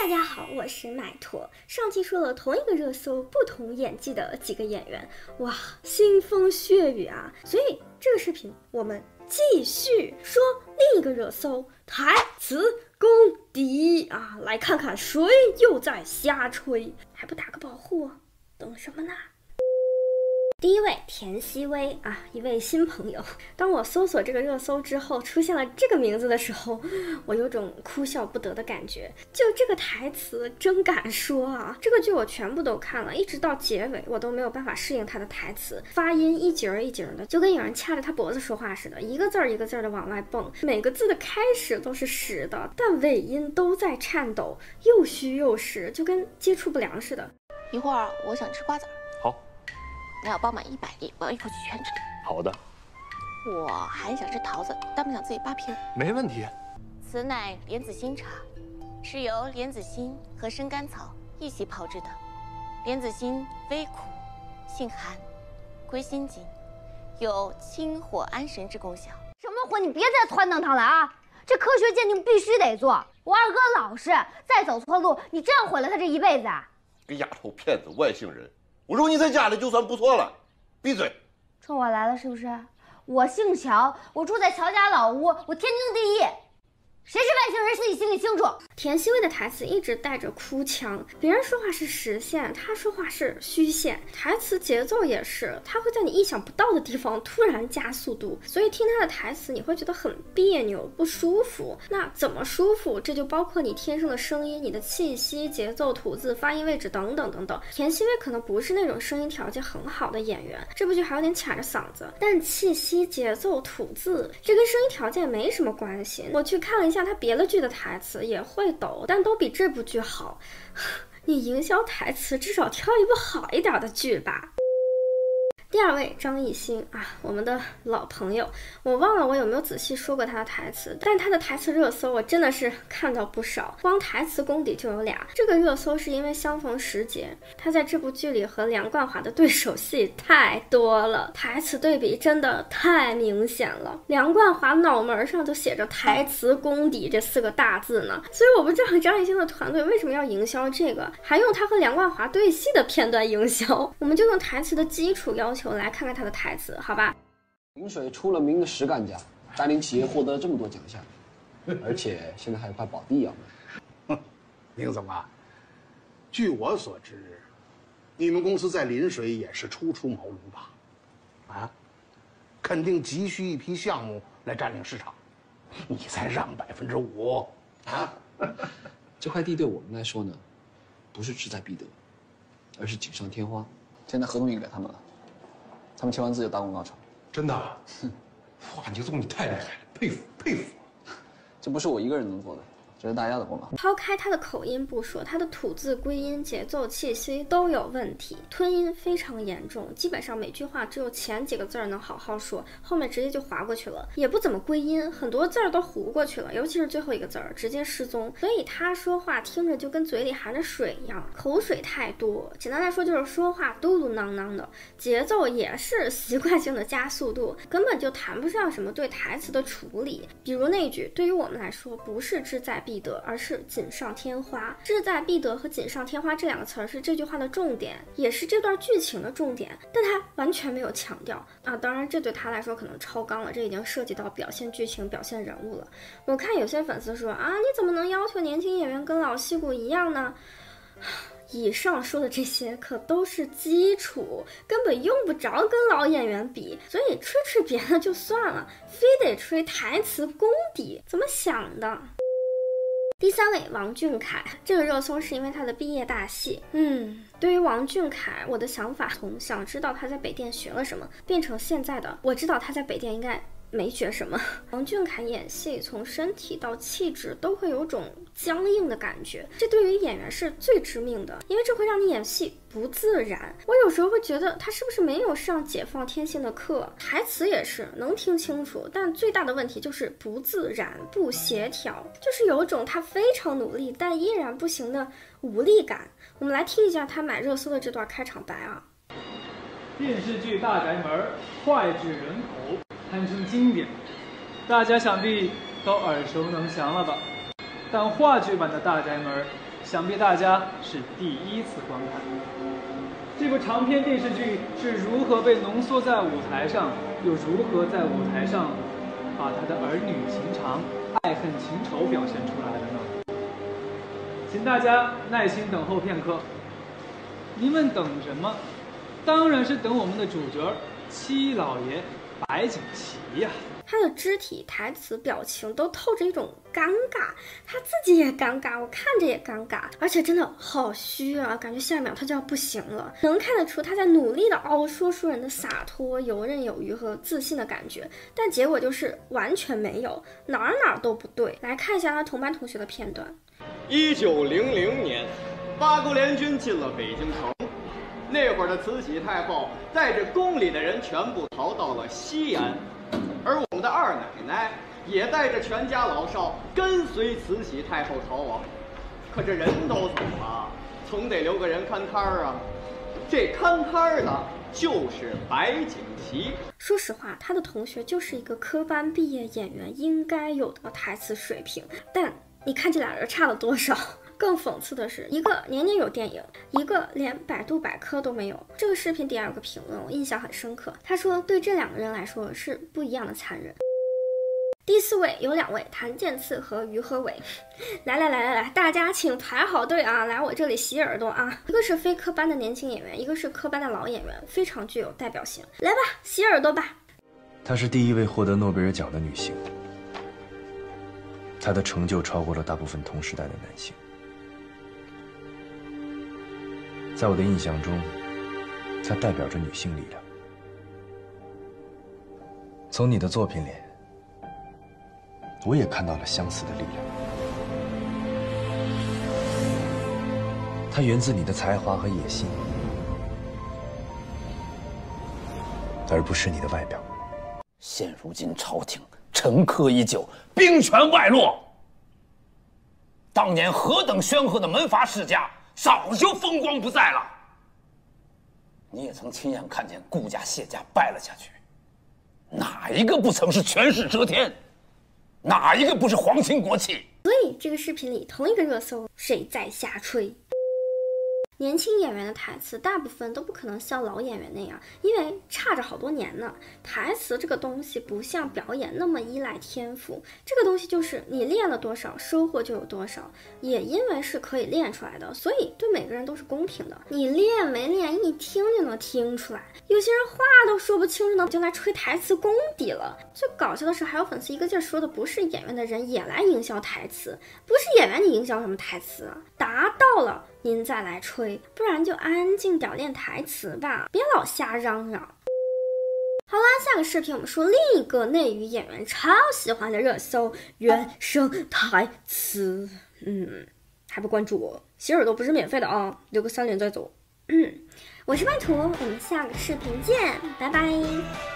大家好，我是麦拓。上期说了同一个热搜，不同演技的几个演员，哇，腥风血雨啊！所以这个视频我们继续说另一个热搜，台词公敌啊！来看看谁又在瞎吹，还不打个保护？等什么呢？第一位田曦薇啊，一位新朋友。当我搜索这个热搜之后，出现了这个名字的时候，我有种哭笑不得的感觉。就这个台词真敢说啊！这个剧我全部都看了，一直到结尾我都没有办法适应他的台词，发音一节儿一节儿的，就跟有人掐着他脖子说话似的，一个字儿一个字儿的往外蹦，每个字的开始都是实的，但尾音都在颤抖，又虚又实，就跟接触不良似的。 一会儿我想吃瓜子。 好。 你要包满100粒，我要一口气全吃。 好的。 我还想吃桃子，但不想自己扒皮儿。 没问题。 此乃莲子心茶，是由莲子心和生甘草一起炮制的。莲子心微苦，性寒，归心经，有清火安神之功效。 什么货？你别再撺掇他了啊！这科学鉴定必须得做。我二哥老实，再走错路，你这样毁了他这一辈子啊！ 个丫头片子，外星人！我说你在家里就算不错了，闭嘴！ 冲我来了是不是？我姓乔，我住在乔家老屋，我天经地义。谁是外星人，自己心里清楚。 田曦薇的台词一直带着哭腔，别人说话是实线，他说话是虚线，台词节奏也是，他会在你意想不到的地方突然加速度，所以听他的台词你会觉得很别扭、不舒服。那怎么舒服？这就包括你天生的声音、你的气息、节奏、吐字、发音位置等等等等。田曦薇可能不是那种声音条件很好的演员，这部剧还有点卡着嗓子，但气息、节奏、吐字，这跟声音条件没什么关系。我去看了一下他别的剧的台词，也会抖，但都比这部剧好。你营销台词至少挑一部好一点的剧吧。第二位张艺兴啊，我们的老朋友，我忘了我有没有仔细说过他的台词，但他的台词热搜我真的是看到不少，光台词功底就有俩。这个热搜是因为相逢时节，他在这部剧里和梁冠华的对手戏太多了，台词对比真的太明显了。梁冠华脑门上就写着台词功底这4个大字呢，所以我不知道张艺兴的团队为什么要营销这个，还用他和梁冠华对戏的片段营销。我们就用台词的基础要求来看看他的台词，好吧？ 林水出了名的实干家，带领企业获得了这么多奖项，而且现在还有块宝地要卖。 宁总啊，据我所知，你们公司在临水也是初出茅庐吧？啊，肯定急需一批项目来占领市场，你才让5%啊？ 这块地对我们来说呢，不是志在必得，而是锦上添花。现在合同也给他们了。他们签完字就打广告潮。 真的？哇，宁总你太厉害了，佩服佩服。 这不是我一个人能做的，这是大家的功劳。 抛开他的口音不说，他的吐字、归音、节奏、气息都有问题，吞音非常严重，基本上每句话只有前几个字能好好说，后面直接就划过去了，也不怎么归音，很多字都糊过去了，尤其是最后一个字直接失踪。所以他说话听着就跟嘴里含着水一样，口水太多。简单来说就是说话嘟嘟囔囔的，节奏也是习惯性的加速度，根本就谈不上什么对台词的处理。比如那句，对于我们来说不是志在必得，而是锦上添花。志在必得和锦上添花这2个词是这句话的重点，也是这段剧情的重点，但他完全没有强调啊。当然这对他来说可能超纲了，这已经涉及到表现剧情、表现人物了。我看有些粉丝说啊，你怎么能要求年轻演员跟老戏骨一样呢？以上说的这些可都是基础，根本用不着跟老演员比，所以吹吹别的就算了，非得吹台词功底，怎么想的？第3位王俊凯，这个热搜是因为他的毕业大戏。对于王俊凯，我的想法从想知道他在北电学了什么，变成现在的我知道他在北电应该没学什么。王俊凯演戏从身体到气质都会有种僵硬的感觉，这对于演员是最致命的，因为这会让你演戏不自然。我有时候会觉得他是不是没有上解放天性的课，台词也是能听清楚，但最大的问题就是不自然、不协调，就是有一种他非常努力但依然不行的无力感。我们来听一下他买热搜的这段开场白啊。 电视剧《大宅门》脍炙人口，堪称经典，大家想必都耳熟能详了吧？但话剧版的《大宅门》 想必大家是第一次观看。这部长篇电视剧是如何被浓缩在舞台上，又如何在舞台上把他的儿女情长、爱恨情仇表现出来的呢？请大家耐心等候片刻。您们等什么？当然是等我们的主角七老爷白景琦呀。 他的肢体、台词、表情都透着一种尴尬，他自己也尴尬，我看着也尴尬，而且真的好虚啊，感觉下一秒他就要不行了。能看得出他在努力的凹说书人的洒脱、游刃有余和自信的感觉，但结果就是完全没有，哪儿都不对。来看一下他同班同学的片段。 1900年，八国联军进了北京城，那会儿的慈禧太后带着宫里的人全部逃到了西安。而我们的二奶奶也带着全家老少跟随慈禧太后逃亡，可这人都走了，总得留个人看摊儿啊。这看摊儿的就是白景琦。 说实话，他的同学就是一个科班毕业演员应该有的台词水平，但你看这俩人差了多少？更讽刺的是，一个年年有电影，一个连百度百科都没有。这个视频底下有个评论，我印象很深刻。他说，对这两个人来说是不一样的残忍。第4位有2位，谭健次和于和伟。来，大家请排好队啊，来我这里洗耳朵啊。一个是非科班的年轻演员，一个是科班的老演员，非常具有代表性。来吧，洗耳朵吧。 她是第1位获得诺贝尔奖的女性，她的成就超过了大部分同时代的男性。在我的印象中，它代表着女性力量。从你的作品里，我也看到了相似的力量。它源自你的才华和野心，而不是你的外表。 现如今朝廷沉疴已久，兵权外落，当年何等煊赫的门阀世家早就风光不再了。你也曾亲眼看见顾家、谢家败了下去，哪一个不曾是权势遮天？哪一个不是皇亲国戚？ 所以这个视频里同一个热搜，谁在瞎吹？年轻演员的台词大部分都不可能像老演员那样，因为差着好多年呢。台词这个东西不像表演那么依赖天赋，这个东西就是你练了多少，收获就有多少。也因为是可以练出来的，所以对每个人都是公平的。你练没练，一听就能听出来。有些人话都说不清楚呢，就来吹台词功底了。最搞笑的是，还有粉丝一个劲儿说的不是演员的人也来营销台词，不是演员你营销什么台词啊？达到了您再来吹，不然就安静点练台词吧，别老瞎嚷嚷。好啦，下个视频我们说另一个内娱演员超喜欢的热搜原声台词。还不关注我？洗耳朵不是免费的啊，留个3连再走。我是曼图，我们下个视频见，拜拜。